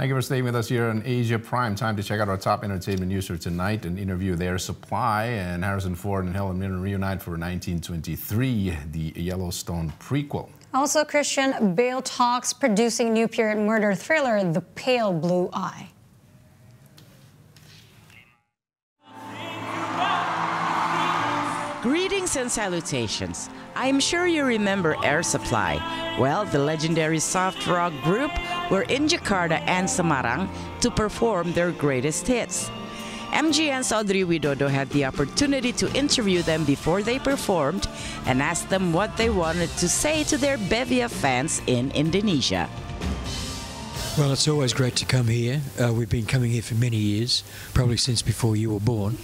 Thank you for staying with us here on Asia Prime. Time to check out our top entertainment news for tonight. An interview there, Supply and Harrison Ford and Helen Mirren reunite for 1923, the Yellowstone prequel. Also, Christian, Bale talks producing new period murder thriller, The Pale Blue Eye. Greetings and salutations. I'm sure you remember Air Supply. Well, the legendary soft rock group were in Jakarta and Semarang to perform their greatest hits. MGN's Audrey Widodo had the opportunity to interview them before they performed and asked them what they wanted to say to their bevy of fans in Indonesia. Well, it's always great to come here. We've been coming here for many years, probably since before you were born.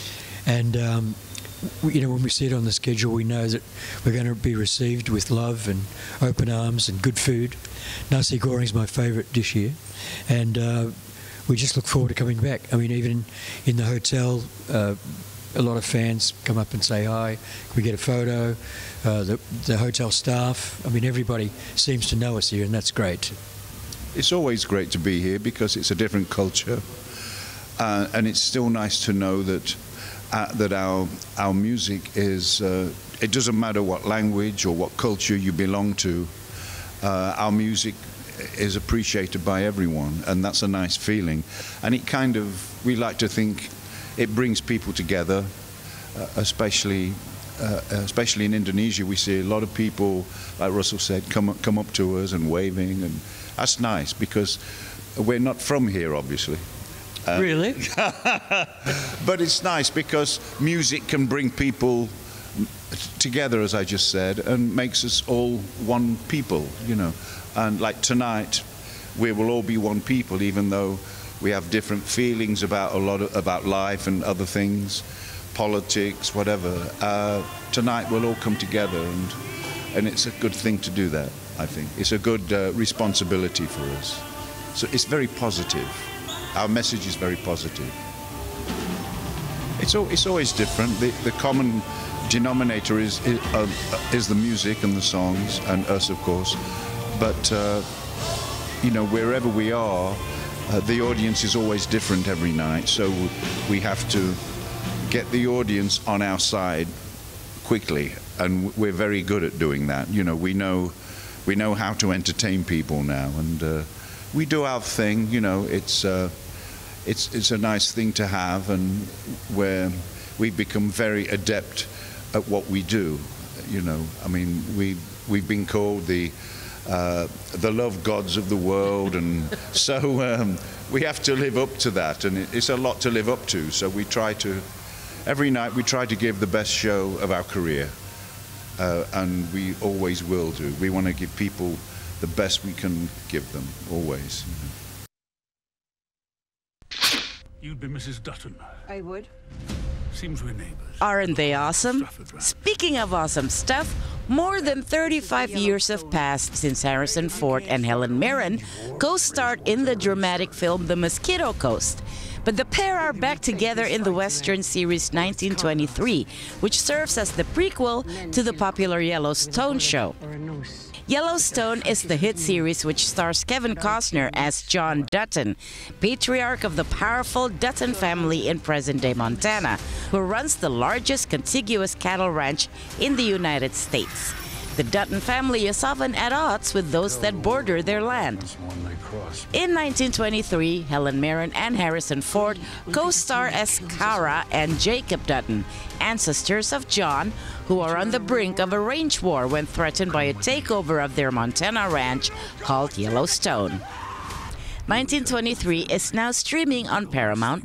And you know, when we see it on the schedule, we know that we're going to be received with love and open arms and good food. Nasi goreng is my favourite dish here, and we just look forward to coming back. I mean, even in the hotel, a lot of fans come up and say hi. Can we get a photo? The hotel staff, I mean, everybody seems to know us here, and that's great. It's always great to be here because it's a different culture, and it's still nice to know that our music is, it doesn't matter what language or what culture you belong to, our music is appreciated by everyone, and that's a nice feeling. And it kind of, we like to think it brings people together, especially in Indonesia. We see a lot of people, like Russell said, come up to us and waving, and that's nice because we're not from here, obviously. Really? But it's nice because music can bring people together, as I just said, and makes us all one people, you know. And like tonight, we will all be one people, even though we have different feelings about about life and other things, politics, whatever. Tonight we'll all come together, and it's a good thing to do that, I think. It's a good responsibility for us. So it's very positive. Our message is very positive. It's always different. The common denominator is the music and the songs, and us, of course. But you know, wherever we are, the audience is always different every night. So we have to get the audience on our side quickly, and we're very good at doing that. You know, we know how to entertain people now, and we do our thing. You know, it's a nice thing to have, and where we've become very adept at what we do. You know, I mean, we've been called the love gods of the world, and so we have to live up to that, and it's a lot to live up to. So we try to, every night we try to give the best show of our career, and we always will do. We want to give people the best we can give them, always. You know. You'd be Mrs. Dutton. I would. Seems we're neighbors. Aren't they awesome? Speaking of awesome stuff, more than 35 years have passed since Harrison Ford and Helen Mirren co-starred in the dramatic film The Mosquito Coast. But the pair are back together in the Western series 1923, which serves as the prequel to the popular Yellowstone show. Yellowstone is the hit series which stars Kevin Costner as John Dutton, patriarch of the powerful Dutton family in present-day Montana, who runs the largest contiguous cattle ranch in the United States. The Dutton family is often at odds with those that border their land. In 1923, Helen Mirren and Harrison Ford co-star as Cara and Jacob Dutton, ancestors of John, who are on the brink of a range war when threatened by a takeover of their Montana ranch called Yellowstone. 1923 is now streaming on Paramount+.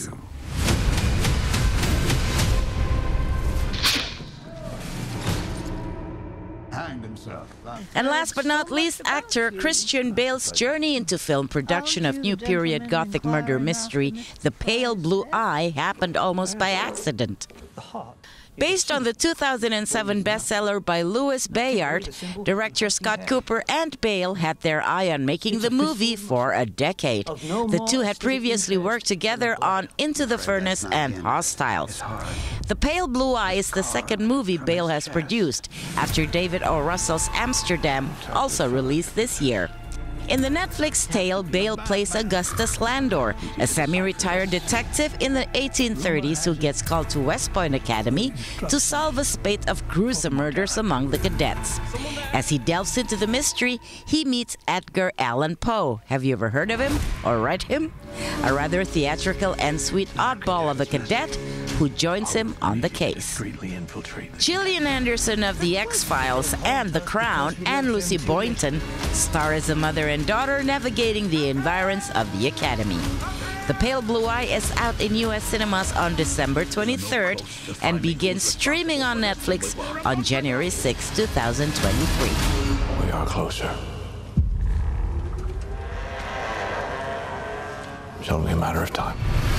And last but not least, actor Christian Bale's journey into film production of new period Gothic murder mystery The Pale Blue Eye happened almost by accident. Based on the 2007 bestseller by Louis Bayard, director Scott Cooper and Bale had their eye on making the movie for a decade. The two had previously worked together on Into the Furnace and Hostiles. The Pale Blue Eye is the second movie Bale has produced, after David O. Russell's Amsterdam, also released this year. In the Netflix tale, Bale plays Augustus Landor, a semi-retired detective in the 1830s who gets called to West Point Academy to solve a spate of gruesome murders among the cadets. As he delves into the mystery, he meets Edgar Allan Poe. Have you ever heard of him or read him? A rather theatrical and sweet oddball of a cadet who joins him on the case. Gillian Anderson of The X-Files and The Crown and Lucy Boynton star as a mother and daughter navigating the environs of the Academy. The Pale Blue Eye is out in U.S. cinemas on December 23rd and begins streaming on Netflix on January 6, 2023. We are closer. It's only a matter of time.